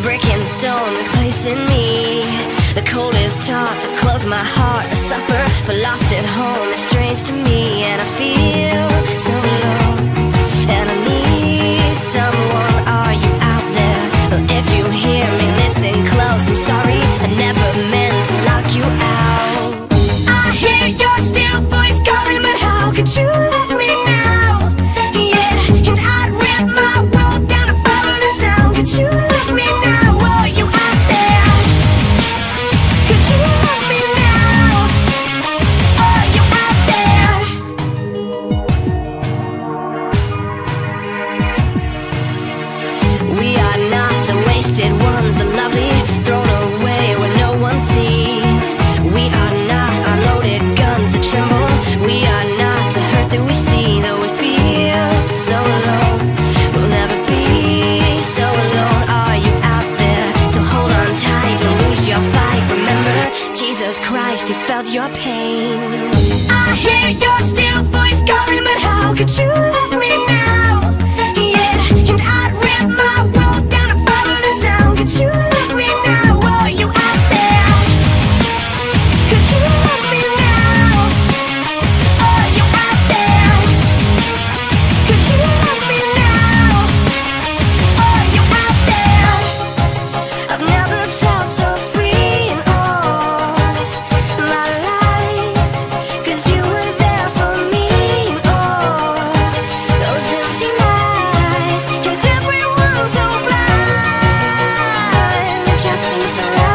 breaking stone is placing me. The cold is taught to close my heart. I suffer, but lost at home is strange to me. And I feel so alone, and I need someone. Are you out there? Well, if you hear me, listen close. I'm sorry, I never meant to lock you out. I hear your still voice calling, but how could you love me now? Yeah, and I'd rip my world down to follow the sound. Could you love me now? Are you out there? Could you love me now? Are you out there? We are not the wasted ones, the lovely, thrown away where no one sees. We are not our loaded guns that tremble. We are not the hurt that we see. Though we feel so alone, we'll never be so alone. Are you out there? So hold on tight, don't lose your fight. Remember, Jesus Christ, He felt your pain. I hear your still voice calling, but how could you love me now? Yeah, and I'd rip my world down to follow the sound. Could you love me now? Are you out there? Could you love me now? Are you out there? Could you love me now? Are you out there? I've never felt so free in all my life, 'cause you were there for me in all those empty nights. Is everyone so blind? It just seems so right.